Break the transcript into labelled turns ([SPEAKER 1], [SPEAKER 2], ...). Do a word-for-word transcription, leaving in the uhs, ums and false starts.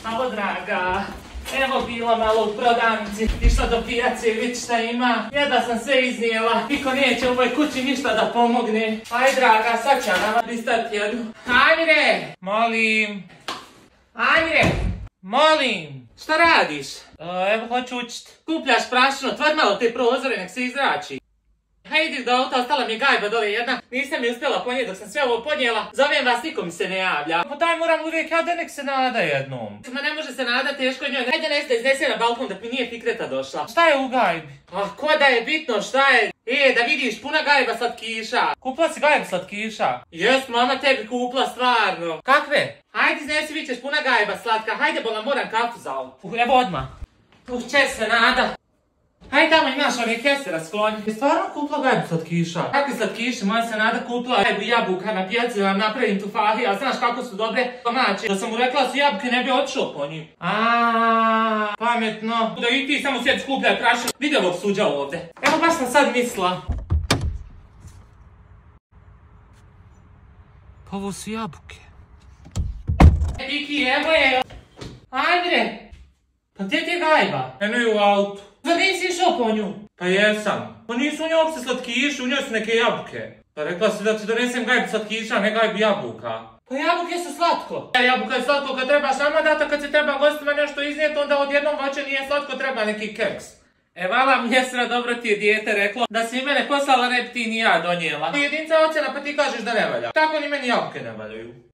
[SPEAKER 1] Alo, draga. Evo bila malo u prodavnici, išla do pijace i vidi šta ima. Jedna sam sve iznijela, niko neće u ovoj kući ništa da pomogne. Aj, draga, sad ću ja nama pristati jednu. Amire! Molim. Amire! Molim! Šta radiš? E, evo, hoću učit. Kupljaš prašinu, otvori malo te prozore, nek se izrači. Hajde do auta, ostala mi je gajba dole jedna. Nisam je uspjela ponijeti dok sam sve ovo podnijela. Zovem vas, niko mi se ne javlja. Pa daj, moram uvijek ja da nek se nada jednom. Ma ne može se nada, teško je njoj. Hajde nes da iznese na balkon da mi nije fikreta došla. Šta je u gajbi? A ko da je bitno, šta je? E, da vidiš, puna gajba slatkiša. Kupila si gajbu slatkiša? Jest, mama tebi kupila, stvarno. Kakve? Hajde iznesi, vi ćeš puna gajba slatka. Hajde, bola, moram kafu za ovo. Evo odmah. Uh, će se nada. Hajde tamo imaš ove kese raskloni. Je stvarno kupila gajbu slatkiša? Kakvi slatkiši? Moja se nada kupila gajbu jabuka na pijaci da vam napravim tufahija. Znaš kako su dobre domaće. Da sam mu rekla da su jabuke ne bi otišao po njih. Aaaa, pametno. Da i ti samo sjedi skupljaj prašinu. Vidi ovog suđa ovdje. Evo baš sam sad mislila. Pa ovo su jabuke. E, Viki, evo je. Ajde. Pa gdje ti je gajba? Eno je u autu. Zar nisi išao po nju? Pa jesam. Pa nisu u njoj uopće slatkiši, u njoj su neke jabuke. Pa rekla si da ti donesem gajbu slatkiša, ne gajbu jabuka. Pa jabuke su slatko. Jabuka je slatko kad treba sama data, kad se treba gostima nešto iznijeti, onda odjednom voće nije slatko, treba neki keks. E vala mjesra, dobro ti je dijete reklo da si mene poslala, ne bi ti ni ja donijela. Jedinca ocjena pa ti kažeš da ne valja. Tako ni meni jabuke ne valjaju.